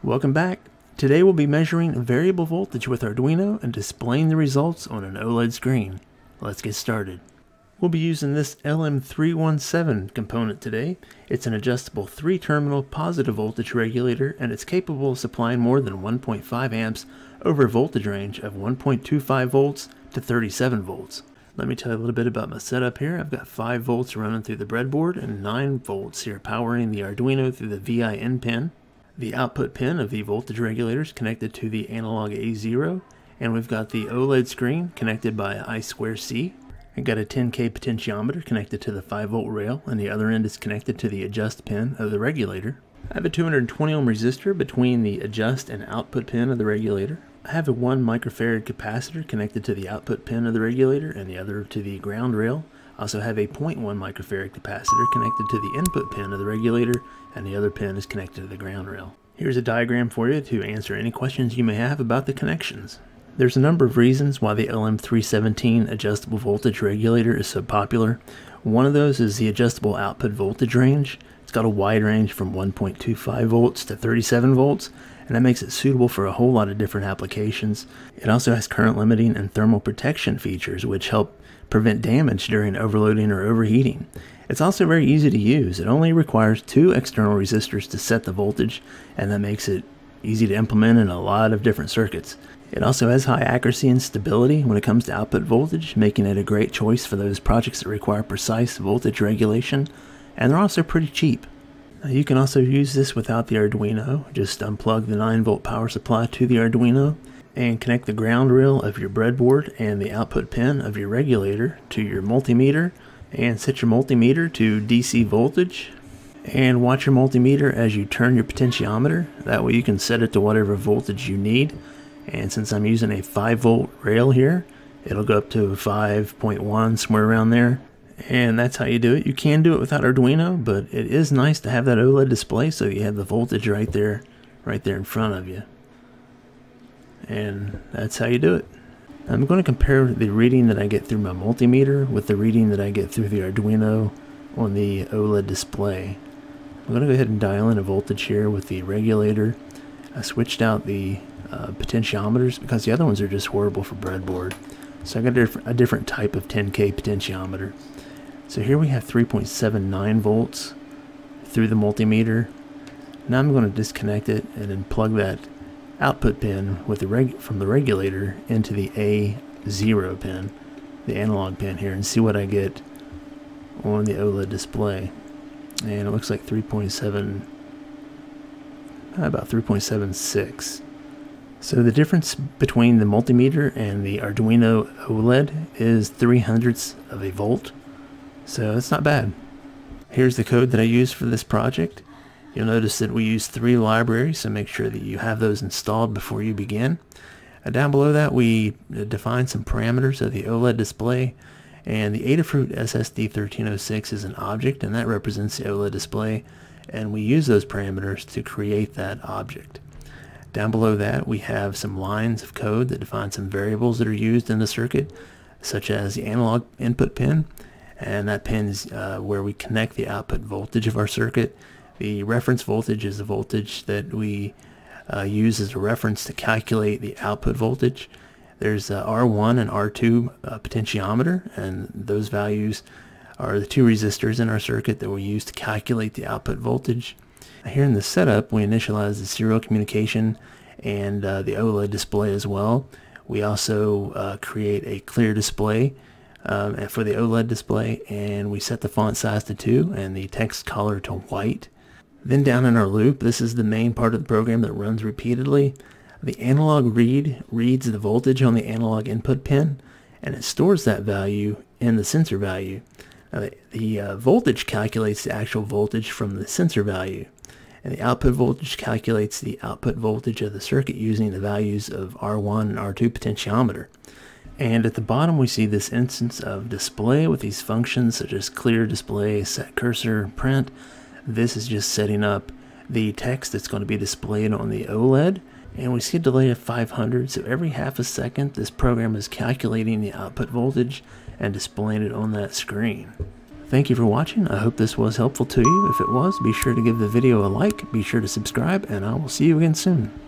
Welcome back. Today we'll be measuring variable voltage with Arduino and displaying the results on an OLED screen. Let's get started. We'll be using this LM317 component today. It's an adjustable 3-terminal positive voltage regulator, and it's capable of supplying more than 1.5 amps over a voltage range of 1.25 volts to 37 volts. Let me tell you a little bit about my setup here. I've got 5 volts running through the breadboard and 9 volts here powering the Arduino through the VIN pin. The output pin of the voltage regulator is connected to the analog A0, and we've got the OLED screen connected by I2C. I've got a 10K potentiometer connected to the 5-volt rail, and the other end is connected to the adjust pin of the regulator. I have a 220 ohm resistor between the adjust and output pin of the regulator. I have a 1 microfarad capacitor connected to the output pin of the regulator and the other to the ground rail. I also have a 0.1 microfarad capacitor connected to the input pin of the regulator, and the other pin is connected to the ground rail. Here's a diagram for you to answer any questions you may have about the connections. There's a number of reasons why the LM317 adjustable voltage regulator is so popular. One of those is the adjustable output voltage range. It's got a wide range from 1.25 volts to 37 volts, and that makes it suitable for a whole lot of different applications. It also has current limiting and thermal protection features, which help prevent damage during overloading or overheating. It's also very easy to use. It only requires 2 external resistors to set the voltage, and that makes it easy to implement in a lot of different circuits. It also has high accuracy and stability when it comes to output voltage, making it a great choice for those projects that require precise voltage regulation, and they're also pretty cheap. You can also use this without the Arduino. Just unplug the 9-volt power supply to the Arduino and connect the ground rail of your breadboard and the output pin of your regulator to your multimeter, and set your multimeter to DC voltage, and watch your multimeter as you turn your potentiometer. That way you can set it to whatever voltage you need. And since I'm using a 5-volt rail here, it'll go up to 5.1, somewhere around there. And that's how you do it. You can do it without Arduino, but it is nice to have that OLED display so you have the voltage right there in front of you. And that's how you do it. I'm going to compare the reading that I get through my multimeter with the reading that I get through the Arduino on the OLED display. I'm going to go ahead and dial in a voltage here with the regulator. I switched out the potentiometers because the other ones are just horrible for breadboard. So I got a different type of 10K potentiometer. So here we have 3.79 volts through the multimeter. Now I'm going to disconnect it and then plug that output pin with from the regulator into the A0 pin, the analog pin here, and see what I get on the OLED display. And it looks like about 3.76. So the difference between the multimeter and the Arduino OLED is 0.03 of a volt. So it's not bad. Here's the code that I used for this project. You'll notice that we use 3 libraries, so make sure that you have those installed before you begin. Down below that, we define some parameters of the OLED display, and the Adafruit SSD1306 is an object, and that represents the OLED display, and we use those parameters to create that object. Down below that, we have some lines of code that define some variables that are used in the circuit, such as the analog input pin, and that pin is where we connect the output voltage of our circuit. The reference voltage is the voltage that we use as a reference to calculate the output voltage. There's R1 and R2 potentiometer, and those values are the 2 resistors in our circuit that we use to calculate the output voltage. Here in the setup, we initialize the serial communication and the OLED display as well. We also create a clear display for the OLED display, and we set the font size to 2 and the text color to white. Then down in our loop, this is the main part of the program that runs repeatedly. The analog read reads the voltage on the analog input pin, and it stores that value in the sensor value. The voltage calculates the actual voltage from the sensor value, and the output voltage calculates the output voltage of the circuit using the values of R1 and R2 potentiometer. And at the bottom we see this instance of display with these functions such as clear display, set cursor, print. This is just setting up the text that's going to be displayed on the OLED, and we see a delay of 500, so every half a second this program is calculating the output voltage and displaying it on that screen. Thank you for watching. I hope this was helpful to you. If it was, be sure to give the video a like, be sure to subscribe, and I will see you again soon.